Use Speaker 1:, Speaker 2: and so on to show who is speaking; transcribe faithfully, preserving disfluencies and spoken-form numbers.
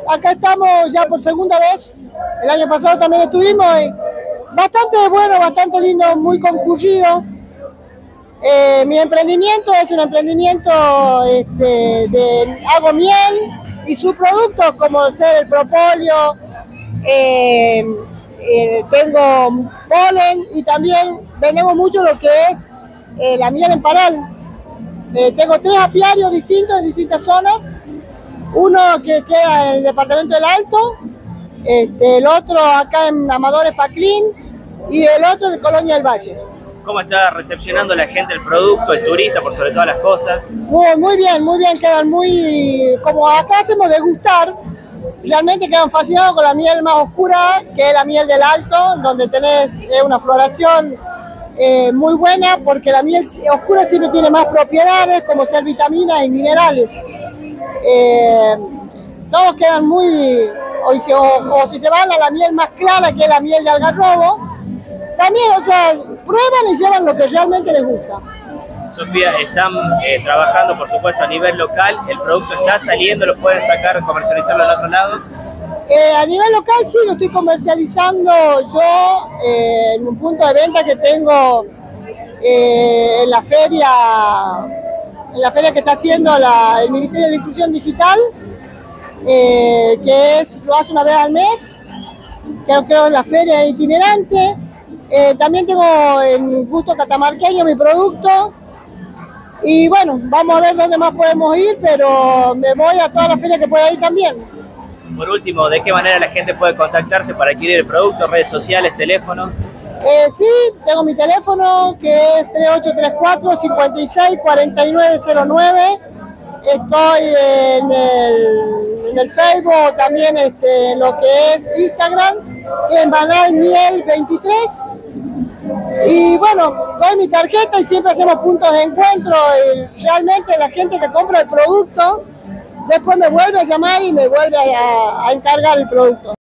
Speaker 1: Acá estamos ya por segunda vez. El año pasado también estuvimos. Y bastante bueno, bastante lindo, muy concurrido. Eh, mi emprendimiento es un emprendimiento este, de hago miel y subproductos como ser el propóleo, eh, eh, tengo polen y también vendemos mucho lo que es eh, la miel en paral. Eh, tengo tres apiarios distintos en distintas zonas, uno que queda en el departamento del Alto, este, el otro acá en Amadores Paclín y el otro en Colonia del Valle.
Speaker 2: ¿Cómo está recepcionando la gente el producto, el turista, por sobre todas las cosas?
Speaker 1: Muy, muy bien, muy bien, quedan muy, como acá hacemos degustar, realmente quedan fascinados con la miel más oscura, que es la miel del Alto, donde tenés eh, una floración eh, muy buena, porque la miel oscura siempre tiene más propiedades, como ser vitaminas y minerales. Eh, todos quedan muy, o, si, o, o si se van a la miel más clara, que es la miel de algarrobo, también, o sea, prueban y llevan lo que realmente les gusta.
Speaker 2: Sofía, están eh, trabajando, por supuesto, a nivel local. ¿El producto está saliendo? ¿Lo pueden sacar, comercializarlo al otro lado?
Speaker 1: Eh, a nivel local sí, lo estoy comercializando yo eh, en un punto de venta que tengo eh, en la feria, en la feria que está haciendo la, el Ministerio de Inclusión Digital, eh, que es, lo hace una vez al mes, creo que es la feria itinerante. Eh, también tengo en Gusto Catamarqueño mi producto y bueno, vamos a ver dónde más podemos ir, pero me voy a toda la feria que pueda ir también.
Speaker 2: Por último, ¿de qué manera la gente puede contactarse para adquirir el producto? ¿Redes sociales, teléfono?
Speaker 1: Eh, sí, tengo mi teléfono que es tres ocho tres cuatro, cinco seis, cuatro nueve cero nueve. Estoy en el, en el Facebook, también este, en lo que es Instagram, que es Banal Miel veintitrés. Y bueno, doy mi tarjeta y siempre hacemos puntos de encuentro. Y realmente la gente que compra el producto después me vuelve a llamar y me vuelve a, a encargar el producto.